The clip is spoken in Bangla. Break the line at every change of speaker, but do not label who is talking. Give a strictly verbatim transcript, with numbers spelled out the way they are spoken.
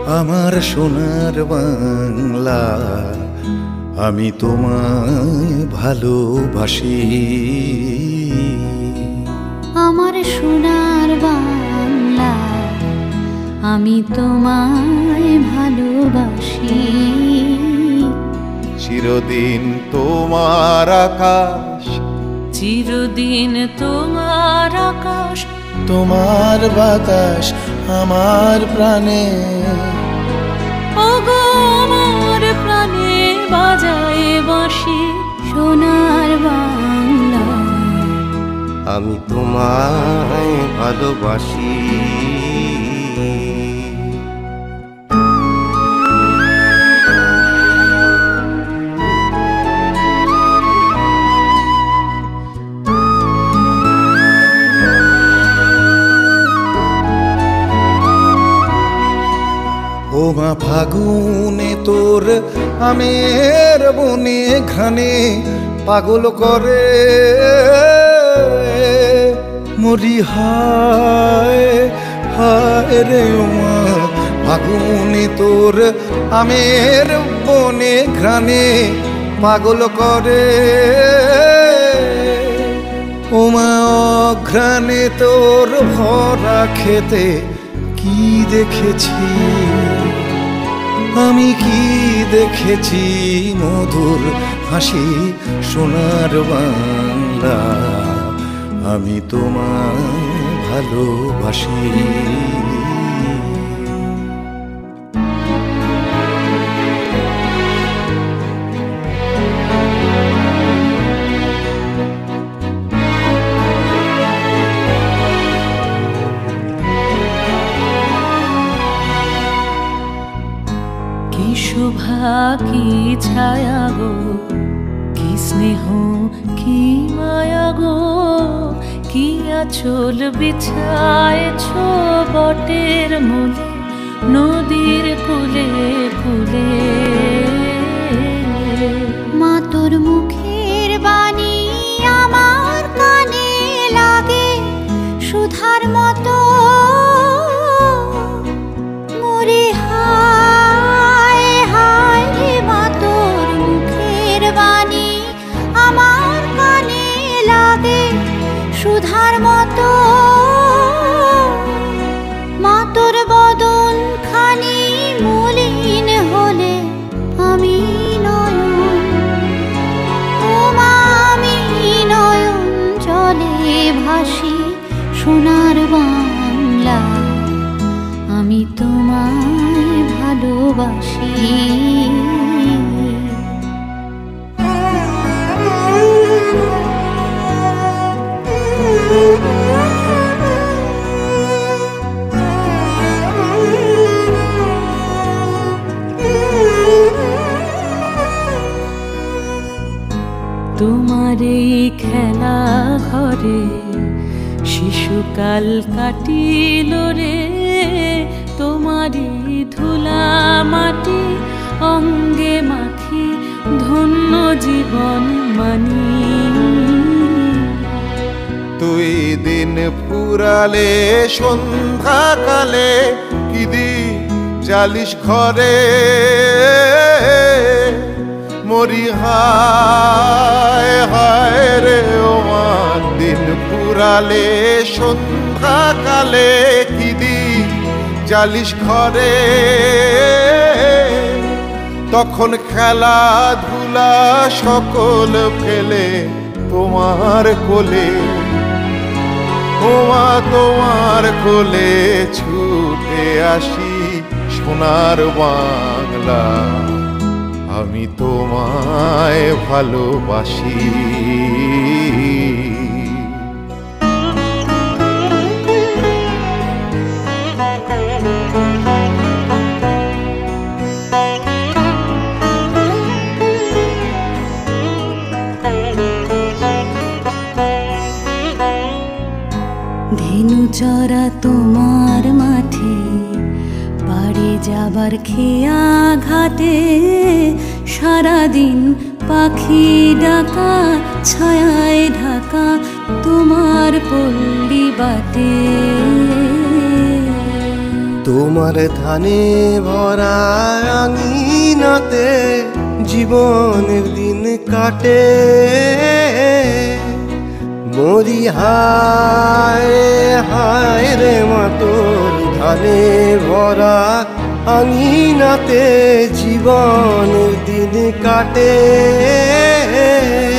আমার সোনার বাংলা, আমি তোমায় ভালোবাসি।
আমার সোনার বাংলা, আমি তোমায় ভালোবাসি।
চিরদিন তোমার আকাশ,
চিরদিন তোমার আকাশ,
তোমার বাতাস আমার প্রাণে।
ওগো আমার প্রাণে বাজায় বাঁশি সোনার বাংলা,
আমি তোমায় ভালোবাসি।
ও মা ফাগুনে তোর আমের বনে ঘানে পাগল করে মরি, হায় হায় রে ও মা ফাগুনে তোর আমের বনে ঘ্রাণে পাগল করে। ও মা অঘ্রাণে তোর ভরা খেতে কি দেখেছি আমি, কি দেখেছি মধুর হাসি সোনার বাংলা, আমি তোমায় ভালোবাসি।
কি শোভা কি ছায়া গো, কি স্নেহ কি মায়া গো, কি আঁচল বিছায়েছ বটের মূলে নদীর কূলে কূলে। মা তোর মুখের বাণী আমার কানে লাগে সুধার মতো, মরে হায় হায় রে মা তোর মুখের বাণী আমার কানে লাগে সুধার মতো। মা তোর বদন খানি মলিন হলে আমি নয়ন, ও মা আমি নয়ন জলে ভাসি সোনার বাংলা, আমি তোমায় ভালোবাসি। তোমার এই খেলা ঘরে শিশুকাল কাটিল রে, তোমারই ধুলা মাটি অঙ্গে মাখি ধন্য জীবন মানি।
তুই দিন ফুরালে সন্ধ্যাকালে কি দি জালিস ঘরে, মরি হায় হায় রে ও মা দিন ফুরালে সন্ধ্যাকালে কি দি জালিস ঘরে। তখন খেলাধুলা সকল ফেলে তোমার কোলে, ও মা তোমার কোলে ছুটে আসি সোনার বাংলা, আমি তোমায় ভালোবাসি।
ধেনু চরা তোমার মাঠে বাড়ি যাবার খেয়া ঘাটে, সারাদিন পাখি ডাকা ছায়ায় ঢাকা তোমার পল্লী বাটে।
তোমার ধানে ভরা আঙিনাতে জীবনের দিন কাটে, মরি হায় হায় রে মা তোর ধানে ভরা আঙিনাতে জীবনের দিন কাটে।